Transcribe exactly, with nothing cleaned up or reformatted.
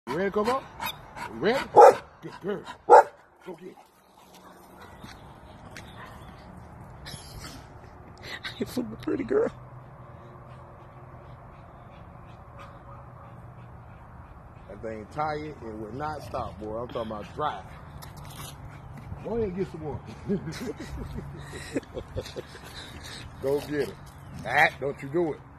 You ready to come up? You ready? Good girl. Go get it. I fooled a pretty girl. That thing tired and will not stop, boy. I'm talking about drive. Go ahead and get some more. Go get it. That, don't you do it.